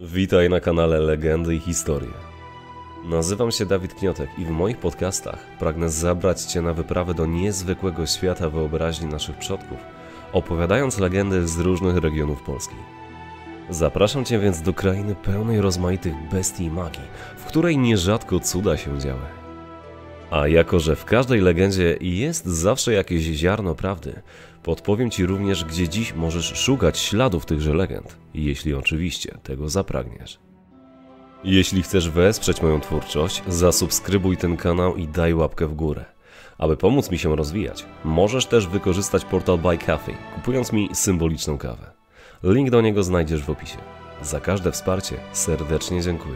Witaj na kanale Legendy i Historie. Nazywam się Dawid Kniotek i w moich podcastach pragnę zabrać Cię na wyprawę do niezwykłego świata wyobraźni naszych przodków, opowiadając legendy z różnych regionów Polski. Zapraszam Cię więc do krainy pełnej rozmaitych bestii i magii, w której nierzadko cuda się działy. A jako że w każdej legendzie jest zawsze jakieś ziarno prawdy, podpowiem Ci również, gdzie dziś możesz szukać śladów tychże legend, jeśli oczywiście tego zapragniesz. Jeśli chcesz wesprzeć moją twórczość, zasubskrybuj ten kanał i daj łapkę w górę. Aby pomóc mi się rozwijać, możesz też wykorzystać portal Buy Coffee, kupując mi symboliczną kawę. Link do niego znajdziesz w opisie. Za każde wsparcie serdecznie dziękuję.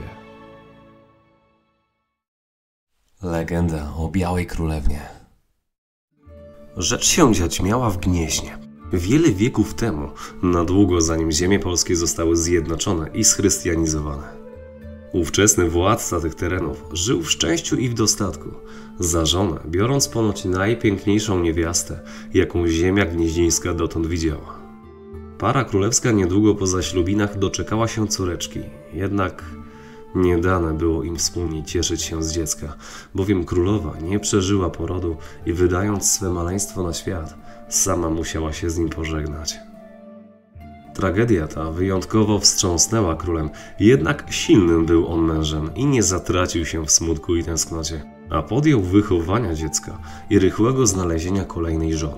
Legenda o Białej Królewnie. Rzecz się dziać miała w Gnieźnie. Wiele wieków temu, na długo zanim ziemie polskie zostały zjednoczone i schrystianizowane. Ówczesny władca tych terenów żył w szczęściu i w dostatku, za żonę biorąc ponoć najpiękniejszą niewiastę, jaką ziemia gnieźnieńska dotąd widziała. Para królewska niedługo po zaślubinach doczekała się córeczki, jednak nie dane było im wspólnie cieszyć się z dziecka, bowiem królowa nie przeżyła porodu i wydając swe maleństwo na świat, sama musiała się z nim pożegnać. Tragedia ta wyjątkowo wstrząsnęła królem, jednak silnym był on mężem i nie zatracił się w smutku i tęsknocie, a podjął wychowania dziecka i rychłego znalezienia kolejnej żony.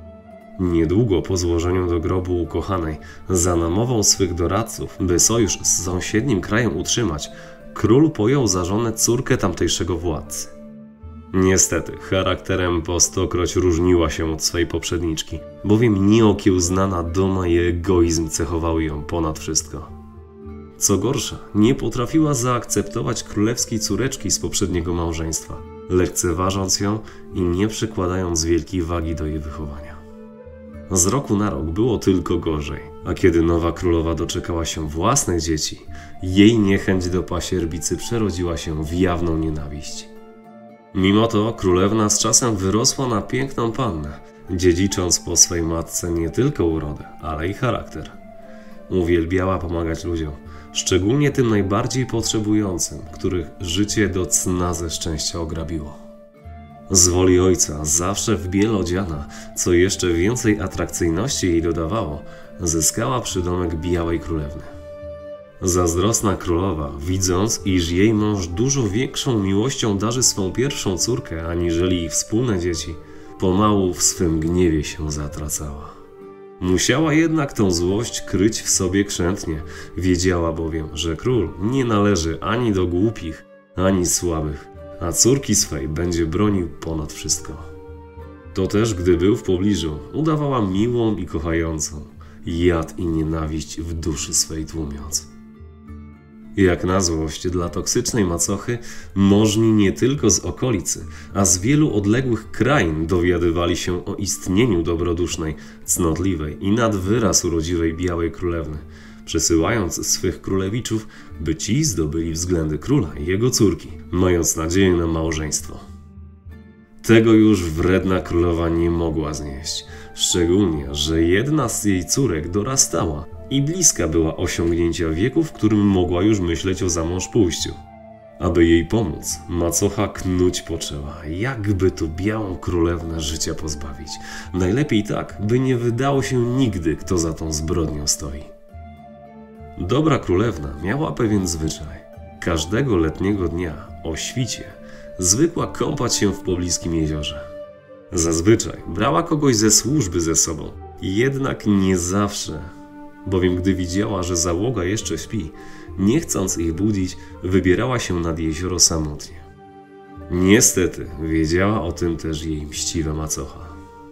Niedługo po złożeniu do grobu ukochanej, za namową swych doradców, by sojusz z sąsiednim krajem utrzymać, król pojął za żonę córkę tamtejszego władcy. Niestety, charakterem po stokroć różniła się od swej poprzedniczki, bowiem nieokiełznana duma i egoizm cechowały ją ponad wszystko. Co gorsza, nie potrafiła zaakceptować królewskiej córeczki z poprzedniego małżeństwa, lekceważąc ją i nie przykładając wielkiej wagi do jej wychowania. Z roku na rok było tylko gorzej, a kiedy nowa królowa doczekała się własnych dzieci, jej niechęć do pasierbicy przerodziła się w jawną nienawiść. Mimo to królewna z czasem wyrosła na piękną pannę, dziedzicząc po swej matce nie tylko urodę, ale i charakter. Uwielbiała pomagać ludziom, szczególnie tym najbardziej potrzebującym, których życie do cna ze szczęścia ograbiło. Z woli ojca, zawsze w biel odziana, co jeszcze więcej atrakcyjności jej dodawało, zyskała przydomek Białej Królewny. Zazdrosna królowa, widząc, iż jej mąż dużo większą miłością darzy swą pierwszą córkę, aniżeli ich wspólne dzieci, pomału w swym gniewie się zatracała. Musiała jednak tą złość kryć w sobie krzętnie, wiedziała bowiem, że król nie należy ani do głupich, ani słabych, a córki swej będzie bronił ponad wszystko. To też, gdy był w pobliżu, udawała miłą i kochającą, jad i nienawiść w duszy swej tłumiąc. Jak na złość dla toksycznej macochy, możni nie tylko z okolicy, a z wielu odległych krain dowiadywali się o istnieniu dobrodusznej, cnotliwej i nad wyraz urodziwej Białej Królewny, przesyłając swych królewiczów, by ci zdobyli względy króla i jego córki, mając nadzieję na małżeństwo. Tego już wredna królowa nie mogła znieść, szczególnie, że jedna z jej córek dorastała i bliska była osiągnięcia wieku, w którym mogła już myśleć o zamążpójściu. Aby jej pomóc, macocha knuć poczęła, jakby tu Białą Królewnę życia pozbawić. Najlepiej tak, by nie wydało się nigdy, kto za tą zbrodnią stoi. Dobra królewna miała pewien zwyczaj. Każdego letniego dnia o świcie zwykła kąpać się w pobliskim jeziorze. Zazwyczaj brała kogoś ze służby ze sobą, jednak nie zawsze, bowiem gdy widziała, że załoga jeszcze śpi, nie chcąc ich budzić, wybierała się nad jezioro samotnie. Niestety wiedziała o tym też jej mściwa macocha.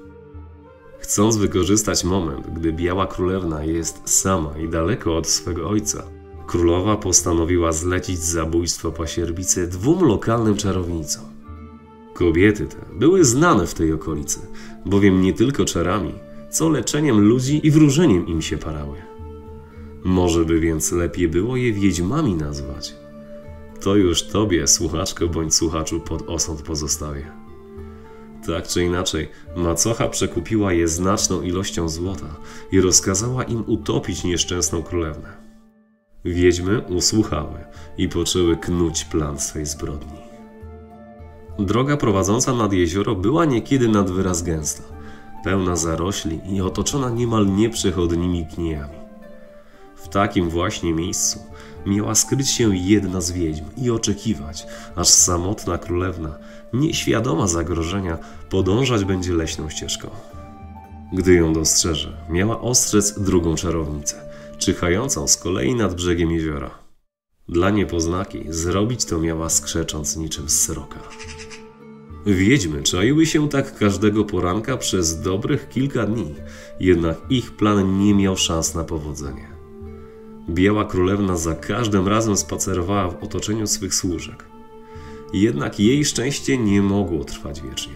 Chcąc wykorzystać moment, gdy Biała Królewna jest sama i daleko od swego ojca, królowa postanowiła zlecić zabójstwo pasierbicy dwóm lokalnym czarownicom. Kobiety te były znane w tej okolicy, bowiem nie tylko czarami, co leczeniem ludzi i wróżeniem im się parały. Może by więc lepiej było je wiedźmami nazwać. To już tobie, słuchaczko bądź słuchaczu, pod osąd pozostawię. Tak czy inaczej, macocha przekupiła je znaczną ilością złota i rozkazała im utopić nieszczęsną królewnę. Wiedźmy usłuchały i poczęły knuć plan swej zbrodni. Droga prowadząca nad jezioro była niekiedy nad wyraz gęsta, pełna zarośli i otoczona niemal nieprzechodnimi kniejami. W takim właśnie miejscu miała skryć się jedna z wiedźm i oczekiwać, aż samotna królewna, nieświadoma zagrożenia, podążać będzie leśną ścieżką. Gdy ją dostrzeże, miała ostrzec drugą czarownicę, czyhającą z kolei nad brzegiem jeziora. Dla niepoznaki zrobić to miała skrzecząc niczym sroka. Wiedźmy czaiły się tak każdego poranka przez dobrych kilka dni, jednak ich plan nie miał szans na powodzenie. Biała królewna za każdym razem spacerowała w otoczeniu swych służek. Jednak jej szczęście nie mogło trwać wiecznie.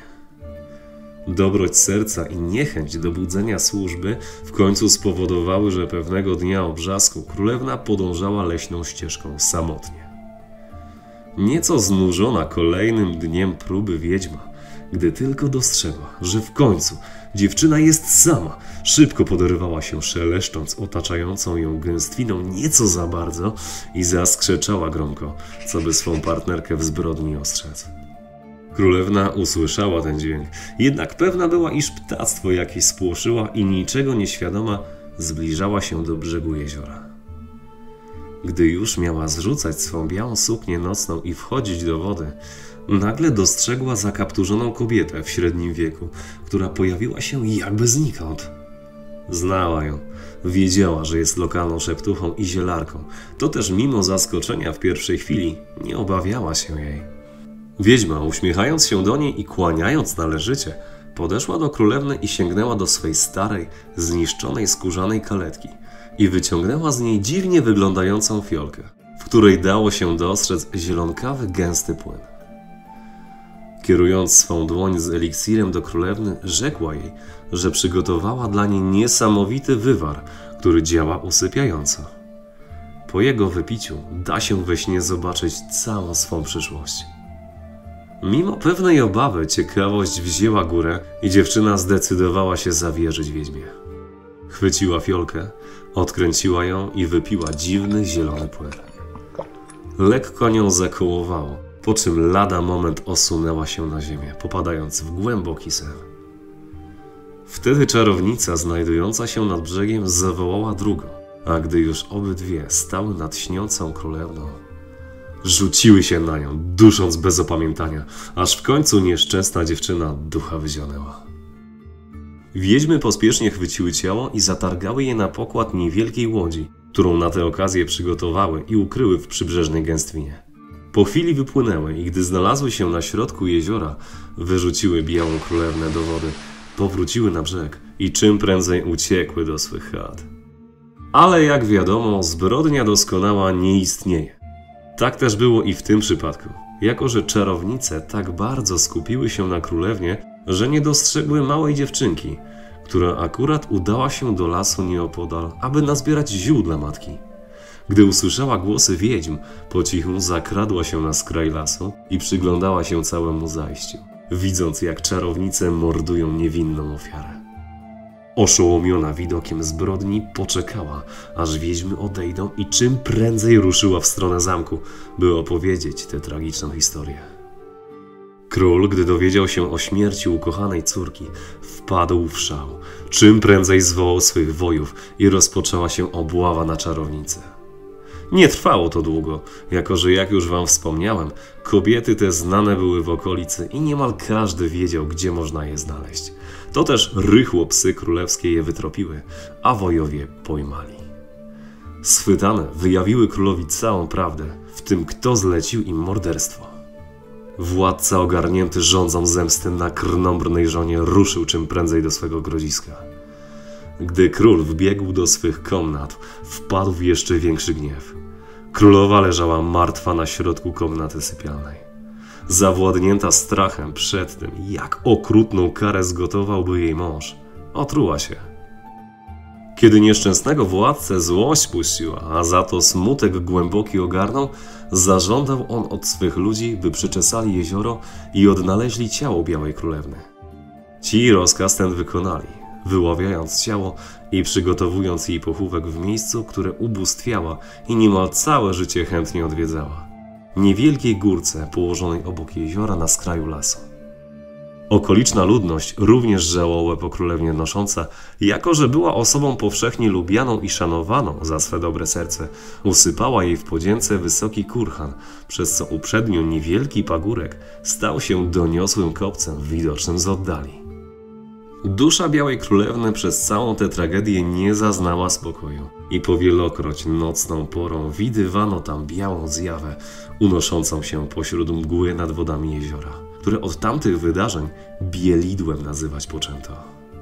Dobroć serca i niechęć do budzenia służby w końcu spowodowały, że pewnego dnia o brzasku królewna podążała leśną ścieżką samotnie. Nieco znużona kolejnym dniem próby wiedźma, gdy tylko dostrzegła, że w końcu dziewczyna jest sama, szybko podorywała się, szeleszcząc otaczającą ją gęstwiną nieco za bardzo i zaskrzeczała gromko, co by swą partnerkę w zbrodni ostrzec. Królewna usłyszała ten dźwięk, jednak pewna była, iż ptactwo jakieś spłoszyła i niczego nieświadoma zbliżała się do brzegu jeziora. Gdy już miała zrzucać swą białą suknię nocną i wchodzić do wody, nagle dostrzegła zakapturzoną kobietę w średnim wieku, która pojawiła się jakby znikąd. Znała ją, wiedziała, że jest lokalną szeptuchą i zielarką, to też mimo zaskoczenia w pierwszej chwili nie obawiała się jej. Wiedźma, uśmiechając się do niej i kłaniając należycie, podeszła do królewny i sięgnęła do swej starej, zniszczonej skórzanej kaletki i wyciągnęła z niej dziwnie wyglądającą fiolkę, w której dało się dostrzec zielonkawy, gęsty płyn. Kierując swą dłoń z eliksirem do królewny, rzekła jej, że przygotowała dla niej niesamowity wywar, który działa usypiająco. Po jego wypiciu da się we śnie zobaczyć całą swą przyszłość. Mimo pewnej obawy ciekawość wzięła górę i dziewczyna zdecydowała się zawierzyć wiedźmie. Chwyciła fiolkę, odkręciła ją i wypiła dziwny, zielony płyn. Lekko nią zakołowało, po czym lada moment osunęła się na ziemię, popadając w głęboki sen. Wtedy czarownica znajdująca się nad brzegiem zawołała drugą, a gdy już obydwie stały nad śniącą królewną, rzuciły się na nią, dusząc bez opamiętania, aż w końcu nieszczęsna dziewczyna ducha wyzionęła. Wiedźmy pospiesznie chwyciły ciało i zatargały je na pokład niewielkiej łodzi, którą na tę okazję przygotowały i ukryły w przybrzeżnej gęstwinie. Po chwili wypłynęły i gdy znalazły się na środku jeziora, wyrzuciły białą królewnę do wody, powróciły na brzeg i czym prędzej uciekły do swych chat. Ale jak wiadomo, zbrodnia doskonała nie istnieje. Tak też było i w tym przypadku, jako że czarownice tak bardzo skupiły się na królewnie, że nie dostrzegły małej dziewczynki, która akurat udała się do lasu nieopodal, aby nazbierać ziół dla matki. Gdy usłyszała głosy wiedźm, po cichu zakradła się na skraj lasu i przyglądała się całemu zajściu, widząc jak czarownice mordują niewinną ofiarę. Oszołomiona widokiem zbrodni poczekała, aż wiedźmy odejdą i czym prędzej ruszyła w stronę zamku, by opowiedzieć tę tragiczną historię. Król, gdy dowiedział się o śmierci ukochanej córki, wpadł w szał. Czym prędzej zwołał swych wojów i rozpoczęła się obława na czarownicę. Nie trwało to długo, jako że jak już wam wspomniałem, kobiety te znane były w okolicy i niemal każdy wiedział, gdzie można je znaleźć. To też rychło psy królewskie je wytropiły, a wojowie pojmali. Schwytane wyjawiły królowi całą prawdę, w tym kto zlecił im morderstwo. Władca ogarnięty żądzą zemsty na krnąbrnej żonie ruszył czym prędzej do swego grodziska. Gdy król wbiegł do swych komnat, wpadł w jeszcze większy gniew. Królowa leżała martwa na środku komnaty sypialnej. Zawładnięta strachem przed tym, jak okrutną karę zgotowałby jej mąż, otruła się. Kiedy nieszczęsnego władcę złość puściła, a za to smutek głęboki ogarnął, zażądał on od swych ludzi, by przeczesali jezioro i odnaleźli ciało białej królewny. Ci rozkaz ten wykonali, wyławiając ciało i przygotowując jej pochówek w miejscu, które ubóstwiała i niemal całe życie chętnie odwiedzała. Niewielkiej górce położonej obok jeziora na skraju lasu. Okoliczna ludność również żałobę po królewnie nosząca, jako że była osobą powszechnie lubianą i szanowaną za swe dobre serce, usypała jej w podzięce wysoki kurhan, przez co uprzednio niewielki pagórek stał się doniosłym kopcem widocznym z oddali. Dusza Białej Królewny przez całą tę tragedię nie zaznała spokoju i powielokroć nocną porą widywano tam białą zjawę unoszącą się pośród mgły nad wodami jeziora, które od tamtych wydarzeń bielidłem nazywać poczęto.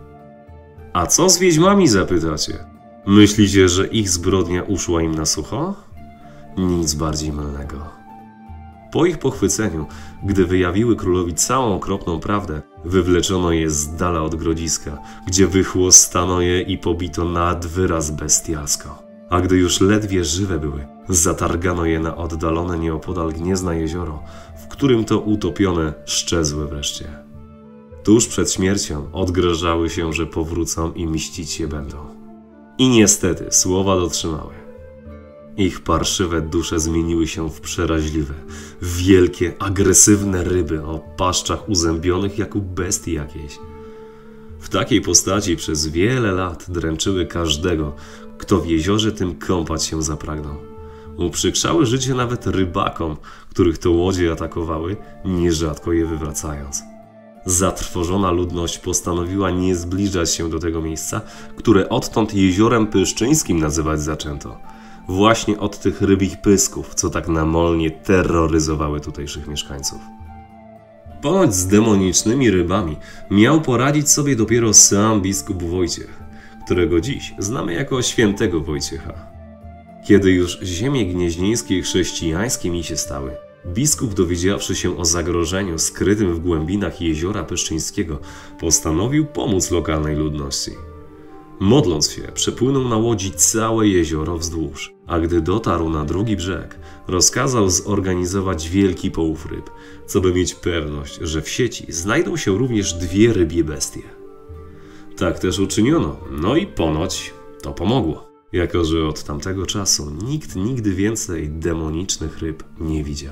A co z wiedźmami, zapytacie? Myślicie, że ich zbrodnia uszła im na sucho? Nic bardziej mylnego. Po ich pochwyceniu, gdy wyjawiły królowi całą okropną prawdę, wywleczono je z dala od grodziska, gdzie wychłostano je i pobito nad wyraz bestialsko. A gdy już ledwie żywe były, zatargano je na oddalone nieopodal Gniezna jezioro, w którym to utopione szczezły wreszcie. Tuż przed śmiercią odgrażały się, że powrócą i mścić się będą. I niestety słowa dotrzymały. Ich parszywe dusze zmieniły się w przeraźliwe, wielkie, agresywne ryby o paszczach uzębionych jak u bestii jakiejś. W takiej postaci przez wiele lat dręczyły każdego, kto w jeziorze tym kąpać się zapragnął. Uprzykrzały życie nawet rybakom, których to łodzie atakowały, nierzadko je wywracając. Zatrwożona ludność postanowiła nie zbliżać się do tego miejsca, które odtąd jeziorem Pyszczyńskim nazywać zaczęto. Właśnie od tych rybich pysków, co tak namolnie terroryzowały tutejszych mieszkańców. Ponoć z demonicznymi rybami miał poradzić sobie dopiero sam biskup Wojciech, którego dziś znamy jako świętego Wojciecha. Kiedy już ziemie gnieźnieńskie chrześcijańskie mi się stały, biskup, dowiedziawszy się o zagrożeniu skrytym w głębinach jeziora Pyszczyńskiego, postanowił pomóc lokalnej ludności. Modląc się, przepłynął na łodzi całe jezioro wzdłuż, a gdy dotarł na drugi brzeg, rozkazał zorganizować wielki połów ryb, co by mieć pewność, że w sieci znajdą się również 2 rybie bestie. Tak też uczyniono, no i ponoć to pomogło, jako że od tamtego czasu nikt nigdy więcej demonicznych ryb nie widział.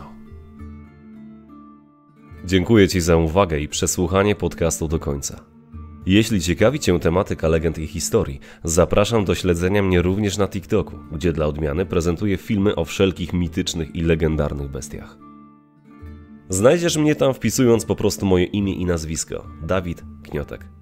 Dziękuję Ci za uwagę i przesłuchanie podcastu do końca. Jeśli ciekawi Cię tematyka legend i historii, zapraszam do śledzenia mnie również na TikToku, gdzie dla odmiany prezentuję filmy o wszelkich mitycznych i legendarnych bestiach. Znajdziesz mnie tam wpisując po prostu moje imię i nazwisko – Dawid Kniotek.